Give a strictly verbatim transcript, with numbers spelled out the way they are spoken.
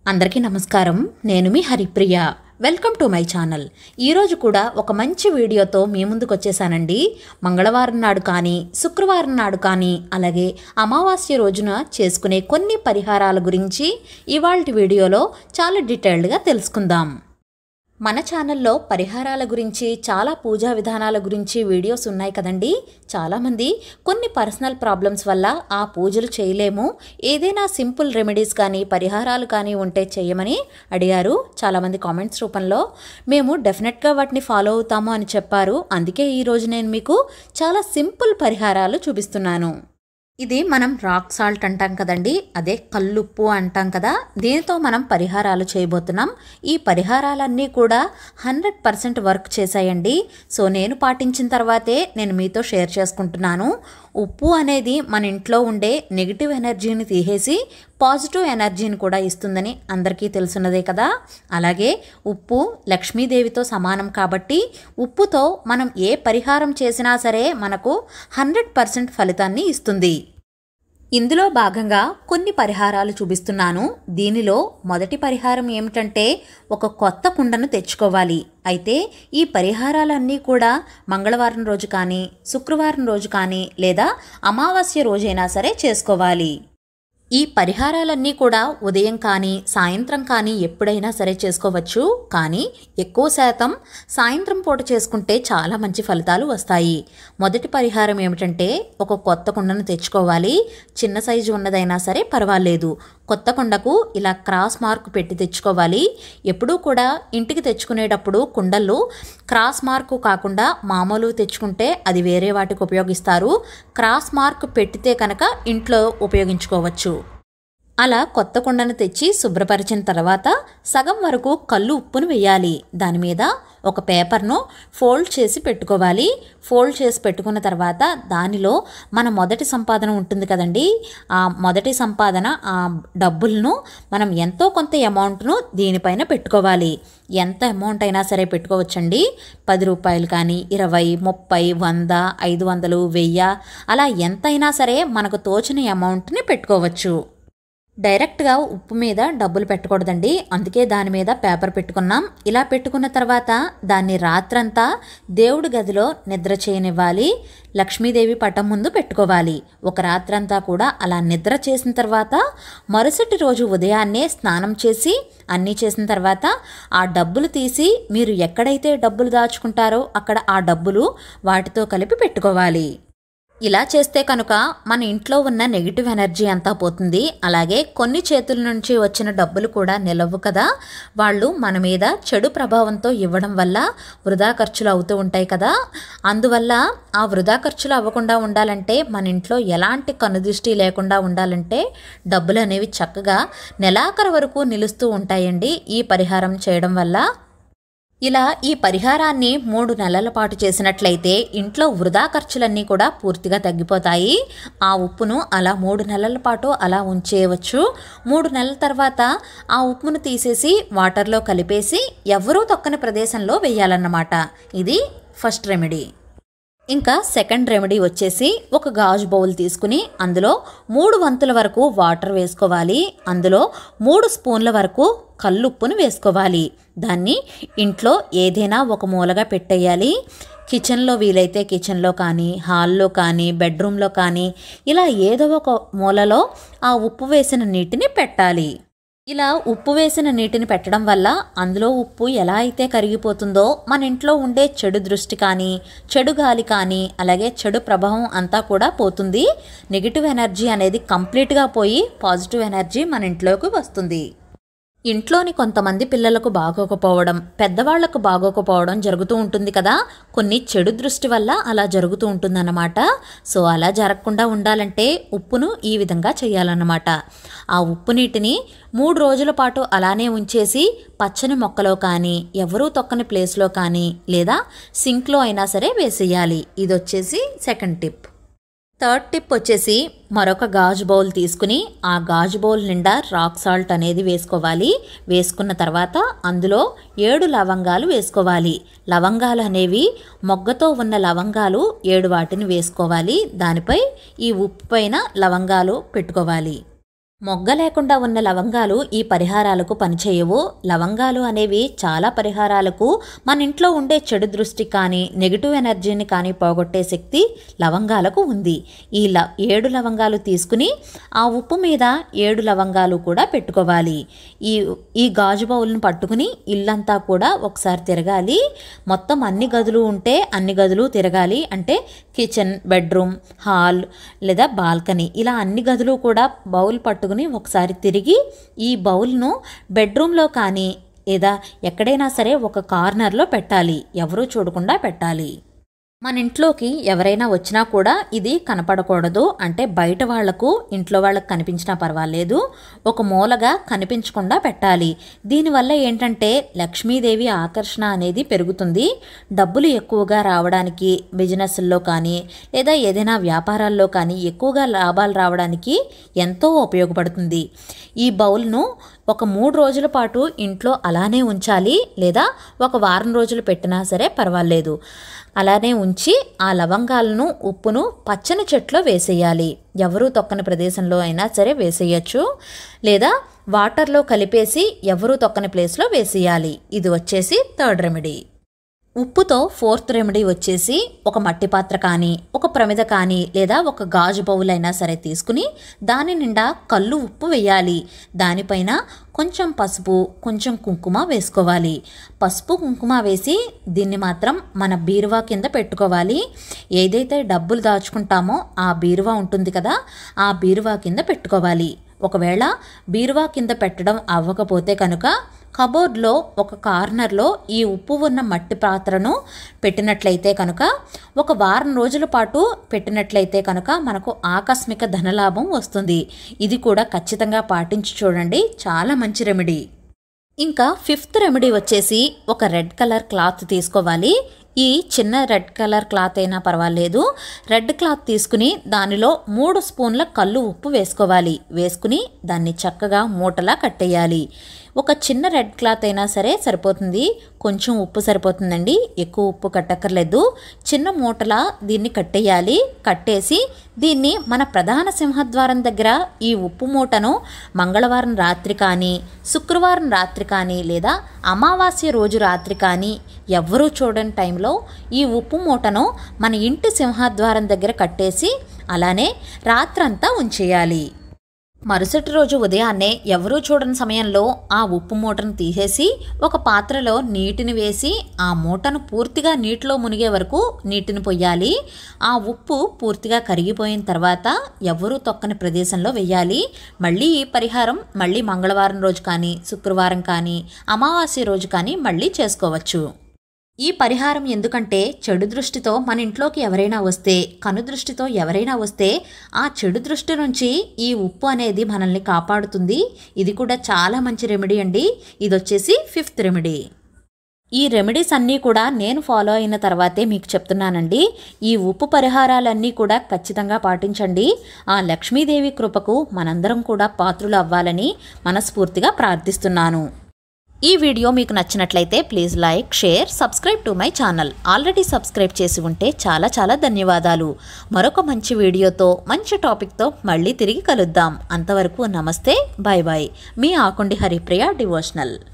అందరికీ నమస్కారం. నేను మీ Haripriya. Welcome to my channel. ఈరోజు కూడా ఒక మంచి వీడియోతో మీ ముందుకు వచ్చేసానండి. మంగళవారం నాడు కానీ శుక్రవారం నాడు కానీ అలాగే అమావాస్య రోజున చేసుకునే కొన్ని పరిహారాల గురించి ఇవాల్టి వీడియోలో చాలా డీటెయిల్డ్గా తెలుసుకుందాం. మన ఛానల్లో పరిహారాల గురించి చాలా పూజా విధానాల గురించి వీడియోస్ ఉన్నాయి కదండి. చాలామంది కొన్ని పర్సనల్ ప్రాబ్లమ్స్ వల్ల ఆ పూజలు చేయలేము, ఏదైనా సింపుల్ రెమెడీస్ కానీ పరిహారాలు కానీ ఉంటే చేయమని అడిగారు. చాలామంది కామెంట్స్ రూపంలో. మేము డెఫినెట్గా వాటిని ఫాలో అవుతాము అని చెప్పారు. అందుకే ఈరోజు నేను మీకు చాలా సింపుల్ పరిహారాలు చూపిస్తున్నాను. ఇది మనం రాక్ సాల్ట్ అంటాం కదండి, అదే కల్లుప్పు అంటాం కదా. దీనితో మనం పరిహారాలు చేయబోతున్నాం. ఈ పరిహారాలన్నీ కూడా హండ్రెడ్ పర్సెంట్ వర్క్ చేశాయండి. సో నేను పాటించిన తర్వాతే నేను మీతో షేర్ చేసుకుంటున్నాను. ఉప్పు అనేది మన ఇంట్లో ఉండే నెగిటివ్ ఎనర్జీని తీసేసి పాజిటివ్ ఎనర్జీని కూడా ఇస్తుందని అందరికీ తెలుసున్నదే కదా. అలాగే ఉప్పు లక్ష్మీదేవితో సమానం కాబట్టి ఉప్పుతో మనం ఏ పరిహారం చేసినా సరే మనకు హండ్రెడ్ పర్సెంట్ ఫలితాన్ని ఇస్తుంది. ఇందులో భాగంగా కొన్ని పరిహారాలు చూపిస్తున్నాను. దీనిలో మొదటి పరిహారం ఏమిటంటే ఒక కొత్త కుండను తెచ్చుకోవాలి. అయితే ఈ పరిహారాలన్నీ కూడా మంగళవారం రోజు కానీ శుక్రవారం రోజు కానీ లేదా అమావాస్య రోజైనా సరే చేసుకోవాలి. ఈ పరిహారాలన్నీ కూడా ఉదయం కానీ సాయంత్రం కానీ ఎప్పుడైనా సరే చేసుకోవచ్చు. కానీ ఎక్కువ శాతం సాయంత్రం పూట చేసుకుంటే చాలా మంచి ఫలితాలు వస్తాయి. మొదటి పరిహారం ఏమిటంటే ఒక కొత్త కుండను తెచ్చుకోవాలి. చిన్న సైజు ఉన్నదైనా సరే పర్వాలేదు. కొత్త కుండకు ఇలా క్రాస్ మార్క్ పెట్టి తెచ్చుకోవాలి. ఎప్పుడూ కూడా ఇంటికి తెచ్చుకునేటప్పుడు కుండలు క్రాస్ మార్కు కాకుండా మామూలు తెచ్చుకుంటే అది వేరే వాటికి ఉపయోగిస్తారు. క్రాస్ మార్క్ పెట్టితే కనుక ఇంట్లో ఉపయోగించుకోవచ్చు. అలా కొత్త కుండను తెచ్చి శుభ్రపరిచిన తర్వాత సగం వరకు కల్లు ఉప్పును వేయాలి. దాని మీద ఒక పేపర్ను ఫోల్డ్ చేసి పెట్టుకోవాలి. ఫోల్డ్ చేసి పెట్టుకున్న తర్వాత దానిలో మన మొదటి సంపాదన ఉంటుంది కదండి, ఆ మొదటి సంపాదన ఆ డబ్బులను మనం ఎంతో కొంత అమౌంట్ను దీనిపైన పెట్టుకోవాలి. ఎంత అమౌంట్ అయినా సరే పెట్టుకోవచ్చండి. పది రూపాయలు కానీ ఇరవై ముప్పై వంద ఐదు వందలు వెయ్యి అలా ఎంతైనా సరే మనకు తోచిన అమౌంట్ని పెట్టుకోవచ్చు. డైరెక్ట్గా ఉప్పు మీద డబ్బులు పెట్టకూడదండి, అందుకే దాని మీద పేపర్ పెట్టుకున్నాం. ఇలా పెట్టుకున్న తర్వాత దాన్ని రాత్రంతా దేవుడి గదిలో నిద్ర చేయనివ్వాలి. లక్ష్మీదేవి పటం ముందు పెట్టుకోవాలి. ఒక రాత్రంతా కూడా అలా నిద్ర చేసిన తర్వాత మరుసటి రోజు ఉదయాన్నే స్నానం చేసి అన్నీ చేసిన తర్వాత ఆ డబ్బులు తీసి మీరు ఎక్కడైతే డబ్బులు దాచుకుంటారో అక్కడ ఆ డబ్బులు వాటితో కలిపి పెట్టుకోవాలి. ఇలా చేస్తే కనుక మన ఇంట్లో ఉన్న నెగిటివ్ ఎనర్జీ అంతా పోతుంది. అలాగే కొన్ని చేతుల నుంచి వచ్చిన డబ్బులు కూడా నిలవు కదా, వాళ్ళు మన మీద చెడు ప్రభావంతో ఇవ్వడం వల్ల వృధా ఖర్చులు అవుతూ ఉంటాయి కదా. అందువల్ల ఆ వృధా ఖర్చులు అవ్వకుండా ఉండాలంటే మన ఇంట్లో ఎలాంటి కనుదృష్టి లేకుండా ఉండాలంటే డబ్బులు అనేవి చక్కగా నెలాఖరు వరకు నిలుస్తూ ఉంటాయండి ఈ పరిహారం చేయడం వల్ల. ఇలా ఈ పరిహారాన్ని మూడు నెలల పాటు చేసినట్లయితే ఇంట్లో వృధా ఖర్చులన్నీ కూడా పూర్తిగా తగ్గిపోతాయి. ఆ ఉప్పును అలా మూడు నెలల పాటు అలా ఉంచేయవచ్చు. మూడు నెలల తర్వాత ఆ ఉప్పును తీసేసి వాటర్లో కలిపేసి ఎవరూ తొక్కని ప్రదేశంలో వేయాలన్నమాట. ఇది ఫస్ట్ రెమెడీ. ఇంకా సెకండ్ రెమెడీ వచ్చేసి ఒక గాజు బౌల్ తీసుకుని అందులో మూడు వంతుల వరకు వాటర్ వేసుకోవాలి. అందులో మూడు స్పూన్ల వరకు కల్లుప్పును వేసుకోవాలి. దాన్ని ఇంట్లో ఏదైనా ఒక మూలగా పెట్టేయాలి. కిచెన్లో వీలైతే కిచెన్లో కానీ హాల్లో కానీ బెడ్రూమ్లో కానీ ఇలా ఏదో ఒక మూలలో ఆ ఉప్పు వేసిన నీటిని పెట్టాలి. ఇలా ఉప్పు వేసిన నీటిని పెట్టడం వల్ల అందులో ఉప్పు ఎలా అయితే కరిగిపోతుందో మన ఇంట్లో ఉండే చెడు దృష్టి కానీ చెడు గాలి కానీ అలాగే చెడు ప్రభావం అంతా కూడా పోతుంది. నెగిటివ్ ఎనర్జీ అనేది కంప్లీట్గా పోయి పాజిటివ్ ఎనర్జీ మన ఇంట్లోకి వస్తుంది. ఇంట్లోని కొంతమంది పిల్లలకు బాగోకపోవడం పెద్దవాళ్లకు బాగోకపోవడం జరుగుతూ ఉంటుంది కదా, కొన్ని చెడు దృష్టి వల్ల అలా జరుగుతూ ఉంటుందన్నమాట. సో అలా జరగకుండా ఉండాలంటే ఉప్పును ఈ విధంగా చేయాలన్నమాట. ఆ ఉప్పు నీటిని మూడు రోజుల పాటు అలానే ఉంచేసి పచ్చని మొక్కలో కానీ ఎవరూ తొక్కని ప్లేస్లో కానీ లేదా సింక్లో అయినా సరే వేసేయాలి. ఇది వచ్చేసి సెకండ్ టిప్. థర్డ్ టిప్ వచ్చేసి మరొక గాజు బౌల్ తీసుకుని ఆ గాజు బౌల్ నిండా రాక్ సాల్ట్ అనేది వేసుకోవాలి. వేసుకున్న తర్వాత అందులో ఏడు లవంగాలు వేసుకోవాలి. లవంగాలు అనేవి మొగ్గతో ఉన్న లవంగాలు ఏడు వాటిని వేసుకోవాలి. దానిపై ఈ ఉప్పు పైన లవంగాలు పెట్టుకోవాలి. మొగ్గ లేకుండా ఉన్న లవంగాలు ఈ పరిహారాలకు పనిచేయవు. లవంగాలు అనేవి చాలా పరిహారాలకు, మన ఇంట్లో ఉండే చెడు దృష్టి కానీ నెగిటివ్ ఎనర్జీని కానీ పోగొట్టే శక్తి లవంగాలకు ఉంది. ఈ ల ఏడు లవంగాలు తీసుకుని ఆ ఉప్పు మీద ఏడు లవంగాలు కూడా పెట్టుకోవాలి. ఈ ఈ గాజు బౌల్ని పట్టుకుని ఇల్లంతా కూడా ఒకసారి తిరగాలి. మొత్తం అన్ని గదులు ఉంటే అన్ని గదులు తిరగాలి. అంటే కిచెన్, బెడ్రూమ్, హాల్ లేదా బాల్కనీ, ఇలా అన్ని గదులు కూడా బౌల్ పట్టుకుని ఒకసారి తిరిగి ఈ బౌల్ను బెడ్రూమ్లో కానీ లేదా ఎక్కడైనా సరే ఒక కార్నర్లో పెట్టాలి. ఎవరూ చూడకుండా పెట్టాలి. మన ఇంట్లోకి ఎవరైనా వచ్చినా కూడా ఇది కనపడకూడదు. అంటే బయట వాళ్లకు, ఇంట్లో వాళ్ళకు కనిపించినా పర్వాలేదు, ఒక మూలగా కనిపించకుండా పెట్టాలి. దీనివల్ల ఏంటంటే లక్ష్మీదేవి ఆకర్షణ అనేది పెరుగుతుంది. డబ్బులు ఎక్కువగా రావడానికి, బిజినెస్ల్లో కానీ లేదా ఏదైనా వ్యాపారాల్లో కానీ ఎక్కువగా లాభాలు రావడానికి ఎంతో ఉపయోగపడుతుంది. ఈ బౌల్ను ఒక మూడు రోజుల పాటు ఇంట్లో అలానే ఉంచాలి. లేదా ఒక వారం రోజులు పెట్టినా సరే పర్వాలేదు. అలానే ఉంచి ఆ లవంగాలను, ఉప్పును పచ్చని చెట్లో వేసేయాలి. ఎవరూ తొక్కని ప్రదేశంలో అయినా సరే వేసేయచ్చు. లేదా వాటర్లో కలిపేసి ఎవరూ తొక్కని ప్లేస్లో వేసేయాలి. ఇది వచ్చేసి థర్డ్ రెమెడీ. ఉప్పుతో ఫోర్త్ రెమెడీ వచ్చేసి ఒక మట్టి పాత్ర కానీ, ఒక ప్రమిద కానీ లేదా ఒక గాజు బౌల్ అయినా సరే తీసుకుని దాని నిండా కల్లు ఉప్పు వేయాలి. దానిపైన కొంచెం పసుపు, కొంచెం కుంకుమ వేసుకోవాలి. పసుపు కుంకుమ వేసి దీన్ని మాత్రం మన బీరువా కింద పెట్టుకోవాలి. ఏదైతే డబ్బులు దాచుకుంటామో ఆ బీరువా ఉంటుంది కదా, ఆ బీరువా కింద పెట్టుకోవాలి. ఒకవేళ బీరువా కింద పెట్టడం అవ్వకపోతే కనుక కబోర్డ్లో ఒక కార్నర్లో ఈ ఉప్పు ఉన్న మట్టి పాత్రను పెట్టినట్లయితే కనుక, ఒక వారం రోజుల పాటు పెట్టినట్లయితే కనుక మనకు ఆకస్మిక ధనలాభం వస్తుంది. ఇది కూడా ఖచ్చితంగా పాటించి చూడండి, చాలా మంచి రెమెడీ. ఇంకా ఫిఫ్త్ రెమెడీ వచ్చేసి ఒక రెడ్ కలర్ క్లాత్ తీసుకోవాలి. ఈ చిన్న రెడ్ కలర్ క్లాత్ అయినా పర్వాలేదు. రెడ్ క్లాత్ తీసుకుని దానిలో మూడు స్పూన్ల కల్లు ఉప్పు వేసుకోవాలి. వేసుకుని దాన్ని చక్కగా మూటలా కట్టేయాలి. ఒక చిన్న రెడ్ క్లాత్ అయినా సరే సరిపోతుంది. కొంచెం ఉప్పు సరిపోతుందండి, ఎక్కువ ఉప్పు కట్టక్కర్లేదు. చిన్న మూటలా దీన్ని కట్టేయాలి. కట్టేసి దీన్ని మన ప్రధాన సింహద్వారం దగ్గర ఈ ఉప్పు మూటను మంగళవారం రాత్రి కానీ, శుక్రవారం రాత్రి కానీ లేదా అమావాస్య రోజు రాత్రి కానీ ఎవ్వరూ చూడని టైంలో ఈ ఉప్పు మూటను మన ఇంటి సింహద్వారం దగ్గర కట్టేసి అలానే రాత్రంతా ఉంచేయాలి. మరుసటి రోజు ఉదయాన్నే ఎవరూ చూడని సమయంలో ఆ ఉప్పు మూటను తీసేసి ఒక పాత్రలో నీటిని వేసి ఆ మూటను పూర్తిగా నీటిలో మునిగే వరకు నీటిని పొయ్యాలి. ఆ ఉప్పు పూర్తిగా కరిగిపోయిన తర్వాత ఎవరూ తొక్కని ప్రదేశంలో వెయ్యాలి. మళ్ళీ ఈ పరిహారం మళ్ళీ మంగళవారం రోజు కానీ, శుక్రవారం కానీ, అమావాస్య రోజు కానీ మళ్ళీ చేసుకోవచ్చు. ఈ పరిహారం ఎందుకంటే చెడు దృష్టితో మన ఇంట్లోకి ఎవరైనా వస్తే, కను దృష్టితో ఎవరైనా వస్తే ఆ చెడు దృష్టి నుంచి ఈ ఉప్పు అనేది మనల్ని కాపాడుతుంది. ఇది కూడా చాలా మంచి రెమెడీ అండి. ఇది వచ్చేసి ఫిఫ్త్ రెమెడీ. ఈ రెమెడీస్ అన్నీ కూడా నేను ఫాలో అయిన తర్వాతే మీకు చెప్తున్నానండి. ఈ ఉప్పు పరిహారాలన్నీ కూడా ఖచ్చితంగా పాటించండి. ఆ లక్ష్మీదేవి కృపకు మనందరం కూడా పాత్రులు అవ్వాలని మనస్ఫూర్తిగా ప్రార్థిస్తున్నాను. ఈ వీడియో మీకు నచ్చినట్లయితే please like, share, subscribe to my channel. Already subscribe చేసి ఉంటే చాలా చాలా ధన్యవాదాలు. మరొక మంచి వీడియోతో, మంచి టాపిక్తో మళ్ళీ తిరిగి కలుద్దాం. అంతవరకు నమస్తే, బాయ్ బాయ్. మీ ఆకుండి హరిప్రియ డివోషనల్.